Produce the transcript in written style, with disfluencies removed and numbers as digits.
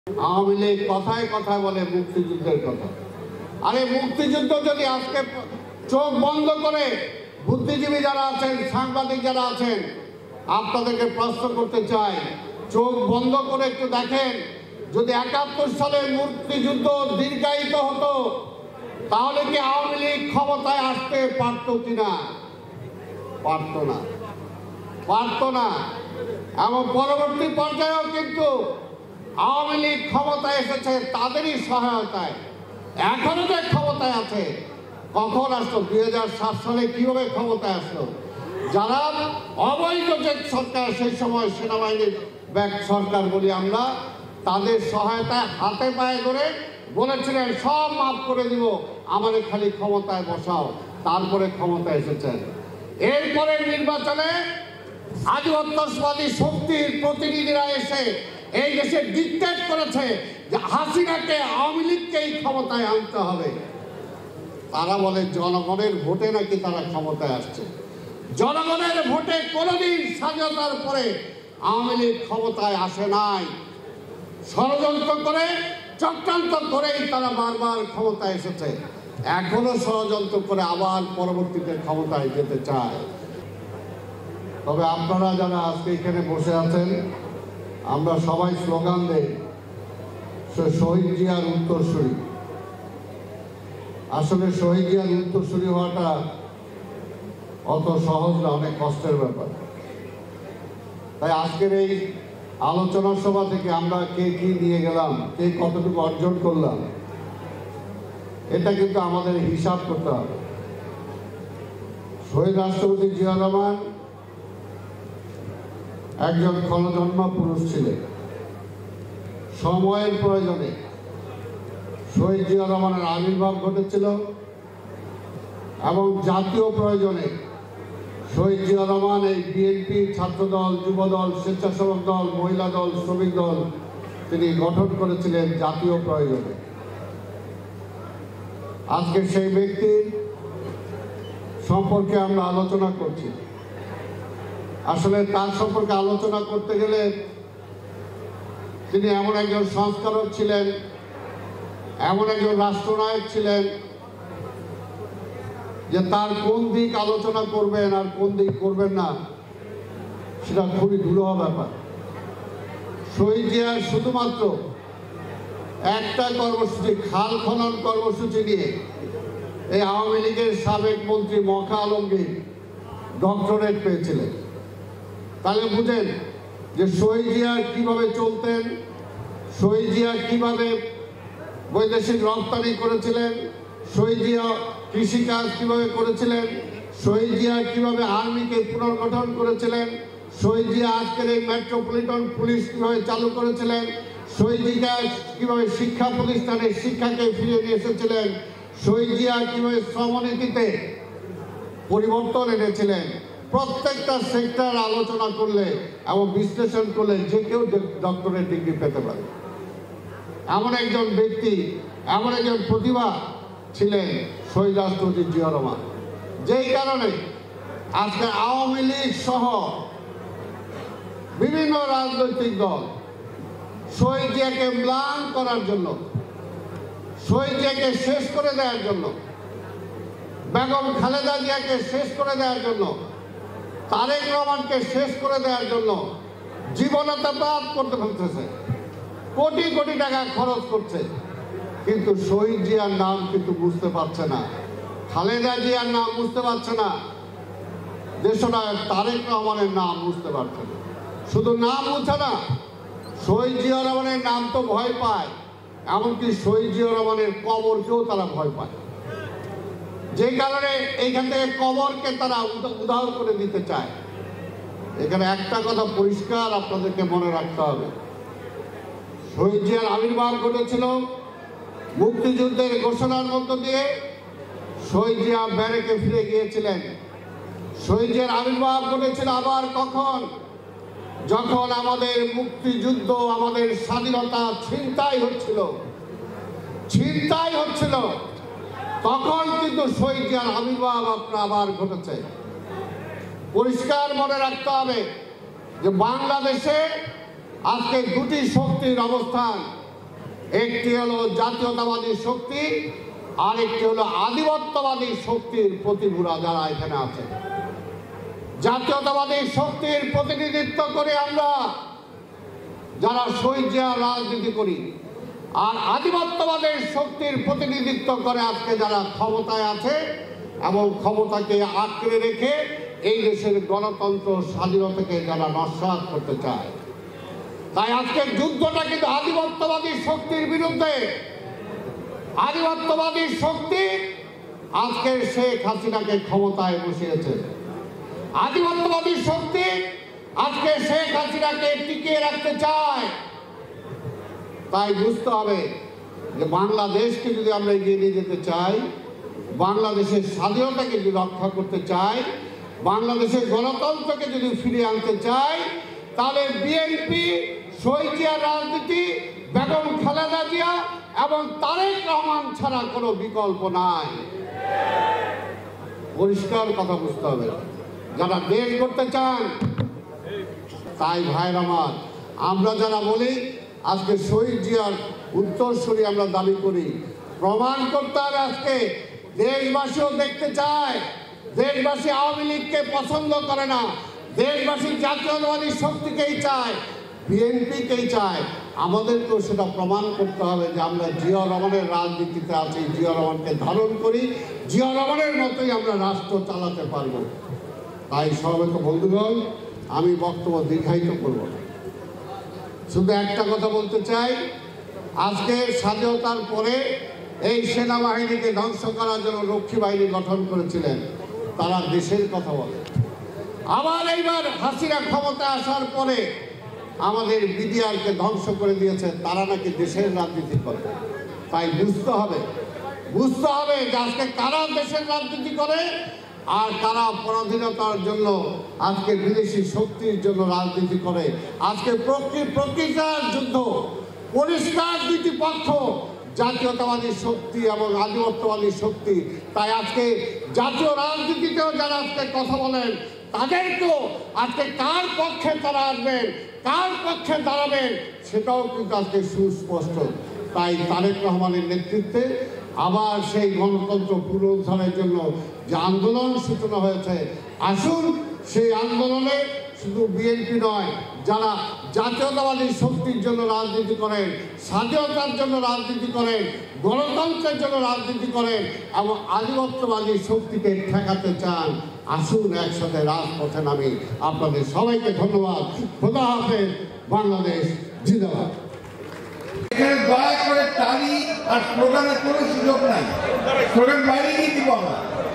আওয়ামী লীগ কথায় কথায় বলে মুক্তিযুদ্ধের কথা। আরে মুক্তিযুদ্ধ যদি আজকে চোখ বন্ধ করে বুদ্ধিজীবী যারা আছেন, সাংবাদিক যারা আছেন, আপনাদেরকে প্রশ্ন করতে চাই, চোখ বন্ধ করে একটু দেখেন, যদি ৭১ সালে মুক্তিযুদ্ধ দীর্ঘায়িত হতো তাহলে কি আওয়ামী লীগ ক্ষমতায় আসতে পারত কিনা? পারত না, পারত না। এবং পরবর্তী পর্যায়েও কিন্তু আওয়ামী লীগ ক্ষমতায় এসেছে তাদেরই সহায়তায়। এখনো যে ক্ষমতায় আছে, কখন আসলো? ২০০৭ সালে কিভাবে ক্ষমতায় আসলো? যারা অবৈধ যে সরকার, সেই সময় সেনাবাহিনীর ব্যাক সরকার বলি আমরা, তাদের সহায়তায় হাতে পায়ে ধরে বলেছিলেন সব মাফ করে দিব, আমাদের খালি ক্ষমতায় বসাও। তারপরে ক্ষমতায় এসেছেন। এরপরে নির্বাচনে আধিপত্যবাদী শক্তির প্রতিনিধিরা এসে এই দেশে ডিক্টেট করেছে যে হাসিনাকে, আওয়ামী লীগকেই ক্ষমতায় আনতে হবে। তারা বলে জনগণের ভোটে নাকি তারা ক্ষমতায় আসছে। জনগণের ভোটে কোনোদিন স্বাধীনতার পরে আওয়ামী লীগ ক্ষমতায় আসে নাই। ষড়যন্ত্র করে, চক্রান্ত করেই তারা বারবার ক্ষমতায় এসেছে। এখনো ষড়যন্ত্র করে আবার পরবর্তীতে ক্ষমতায় যেতে চায়। তবে আপনারা যারা আজকে এখানে বসে আছেন, আমরা সবাই স্লোগান দেই শহীদ জিয়ার উত্তরসূরি। আসলে শহীদ জিয়ার উত্তরসূরি হওয়াটা অত সহজ না, অনেক কষ্টের ব্যাপার। তাই আজকের এই আলোচনা সভা থেকে আমরা কে কি নিয়ে গেলাম, কে কতটুকু অর্জন করলাম, এটা কিন্তু আমাদের হিসাব করতে হবে। শহীদ রাষ্ট্রপতি জিয়া রহমান একজন ক্ষণজন্ম পুরুষ ছিলেন। সময়ের প্রয়োজনে শহীদ জিয়া রহমানের আবির্ভাব ঘটেছিল এবং জাতীয় প্রয়োজনে শহীদ জিয়া রহমান এই বিএনপি, ছাত্রদল, যুবদল, স্বেচ্ছাসেবক দল, মহিলা দল, শ্রমিক দল তিনি গঠন করেছিলেন জাতীয় প্রয়োজনে। আজকে সেই ব্যক্তির সম্পর্কে আমরা আলোচনা করছি। আসলে তার সম্পর্কে আলোচনা করতে গেলে তিনি এমন একজন সংস্কারক ছিলেন, এমন একজন রাষ্ট্রনায়ক ছিলেন যে তার কোন দিক আলোচনা করবেন আর কোন দিক করবেন না সেটা খুবই দুরূহ ব্যাপার। শহীদ জিয়ার শুধুমাত্র একটা কর্মসূচি, খাল খনন কর্মসূচি নিয়ে এই আওয়ামী লীগের সাবেক মন্ত্রী মখা আলমগীর ডক্টরেট পেয়েছিলেন। তাহলে বুঝেন যে শহীদ জিয়া কিভাবে চলতেন, শহীদ জিয়া কিভাবে বৈদেশিক রপ্তানি করেছিলেন, শহীদ জিয়া কৃষিকাজ কিভাবে করেছিলেন, শহীদ জিয়া কিভাবে আর্মিকে পুনর্গঠন করেছিলেন, শহীদ জিয়া আজকের এই মেট্রোপলিটন পুলিশ কিভাবে চালু করেছিলেন, শহীদ জিয়া কিভাবে শিক্ষা প্রতিষ্ঠানে শিক্ষাকে ফিরিয়ে নিয়ে এসেছিলেন, শহীদ জিয়া কিভাবে শ্রমনীতিতে পরিবর্তন এনেছিলেন। প্রত্যেকটা সেক্টর আলোচনা করলে এবং বিশ্লেষণ করলে যে কেউ ডক্টরেট ডিগ্রি পেতে পারে। এমন একজন ব্যক্তি, এমন একজন প্রতিভা ছিলেন শহীদ রাষ্ট্রপতি জিয়া রহমান। যেই কারণে আজকে আওয়ামী লীগ সহ বিভিন্ন রাজনৈতিক দল শহীদ জিয়াকে ম্লান করার জন্য, শহীদ জিয়াকে শেষ করে দেওয়ার জন্য, বেগম খালেদা জিয়াকে শেষ করে দেওয়ার জন্য, তারেক রহমানকে শেষ করে দেওয়ার জন্য জীবনাপাত করতে ফেলতেছে, কোটি কোটি টাকা খরচ করছে। কিন্তু শহীদ জিয়ার নাম কিন্তু বুঝতে পারছে না, খালেদা জিয়ার নাম বুঝতে পারছে না, দেশনায়ক তারেক রহমানের নাম বুঝতে পারছে না। শুধু নাম বুঝছে না, শহীদ জিয়া রহমানের নাম তো ভয় পায়, এমনকি শহীদ জিয়া রহমানের কবরকেও তারা ভয় পায়। যে কারণে এইখান থেকে কবরকে তারা উদাহরণ করে দিতে চায়। এখানে একটা কথা পরিষ্কার আপনাদেরকে মনে রাখতে হবে, শহীদ জিয়ার আবির্ভাব ঘটেছিল মুক্তিযুদ্ধের ঘোষণার মধ্য দিয়ে। শহীদ জিয়া ব্যারেকে ফিরে গিয়েছিলেন। শহীদ জিয়ার আবির্ভাব ঘটেছিল আবার কখন? যখন আমাদের মুক্তিযুদ্ধ, আমাদের স্বাধীনতা ছিনতাই হচ্ছিল, তখন কিন্তু শহীদ জিয়ার আবির্ভাব আবার ঘটেছে। পরিষ্কার মনে রাখতে হবে যে বাংলাদেশে আজকে দুটি শক্তির অবস্থান, একটি হলো জাতীয়তাবাদী শক্তি, আর একটি হলো আধিপত্যবাদী শক্তির প্রতিভূরা যারা এখানে আছে। জাতীয়তাবাদী শক্তির প্রতিনিধিত্ব করে আমরা যারা শহীদ রাজনীতি করি, আর আধিপত্যবাদের শক্তির প্রতিনিধিত্ব করে আজকে যারা ক্ষমতায় আছে এবং ক্ষমতাকে আঁকড়ে রেখে এই দেশের গণতন্ত্র স্বাধীনতাকে যারা নস্যাৎ করতে চায়। তাই আজকের যুদ্ধটা কিন্তু আধিপত্যবাদী শক্তির বিরুদ্ধে। আধিপত্যবাদী শক্তি আজকের শেখ হাসিনাকে ক্ষমতায় বসিয়েছে। আধিপত্যবাদী শক্তি আজকে শেখ হাসিনাকে টিকিয়ে রাখতে চায়। তাই বুঝতে হবে যে বাংলাদেশকে যদি আমরা এগিয়ে নিয়ে যেতে চাই, বাংলাদেশের স্বাধীনতাকে যদি রক্ষা করতে চাই, বাংলাদেশের গণতন্ত্রকে যদি ফিরিয়ে আনতে চাই, তাহলে বিএনপি, শহীদ জিয়ার রাজনীতি, বেগম খালেদা জিয়া এবং তারেক রহমান ছাড়া কোনো বিকল্প নাই। পরিষ্কার কথা বুঝতে হবে যারা দেশ করতে চান। তাই ভাইয়ের আমার, আমরা যারা বলি আজকে শহীদ জিয়ার উত্তরসূরি আমরা দাবি করি, প্রমাণ করতে হবে। আজকে দেশবাসীও দেখতে চায়। দেশবাসী আওয়ামী লীগকে পছন্দ করে না, দেশবাসী জাতীয়তাবাদী শক্তিকেই চায়, বিএনপিকেই চায়। আমাদেরকেও সেটা প্রমাণ করতে হবে যে আমরা জিয়া রহমানের রাজনীতিতে আছি, জিয়া রহমানকে ধারণ করি, জিয়া রহমানের মতোই আমরা রাষ্ট্র চালাতে পারব। তাই সমবেত বন্ধুগণ, আমি বক্তব্য দীর্ঘায়িত করব না, শুধু একটা কথা বলতে চাই। আজকে স্বাধীনতার পরে এই সেনাবাহিনীকে ধ্বংস করার জন্য রক্ষী বাহিনী গঠন করেছিলেন, তারা দেশের কথা বলে। আবার এইবার হাসিনা ক্ষমতা আসার পরে আমাদের বিডিআরকে ধ্বংস করে দিয়েছে, তারা নাকি দেশের রাজনীতি করে। তাই বুঝতে হবে যে আজকে কারা দেশের রাজনীতি করে আর কারা পরাধীনতার জন্য আজকে বিদেশি শক্তির জন্য রাজনীতি করে। আজকে প্রকৃতার যুদ্ধ, পরিষ্কার দুটি পক্ষ, জাতীয়তাবাদী শক্তি এবং আধিপত্যবাদী শক্তি। তাই আজকে জাতীয় রাজনীতিতেও যারা আজকে কথা বলেন, তাদেরকেও আজকে কার পক্ষে তারা আসবেন, কার পক্ষে দাঁড়াবেন, সেটাও কিন্তু আজকে সুস্পষ্ট। তাই তারেক রহমানের নেতৃত্বে আবার সেই গণতন্ত্র পুনরুদ্ধারের জন্য যে আন্দোলন সূচনা হয়েছে, আসুন সেই আন্দোলনে শুধু বিএনপি নয়, যারা জাতীয়তাবাদী শক্তির জন্য রাজনীতি করেন, স্বাধীনতার জন্য রাজনীতি করেন, গণতন্ত্রের জন্য রাজনীতি করেন এবং আধিপত্যবাদী শক্তিকে ঠেকাতে চান, আসুন একসাথে রাজপথে নামি। আপনাদের সবাইকে ধন্যবাদ। খোদা হাফেজ। বাংলাদেশ জিন্দাবাদ। এখানে দয়া করে তালি আর স্লোগানের কোনো সুযোগ নাই। স্লোগান বাইরে গিয়ে দিব আমরা।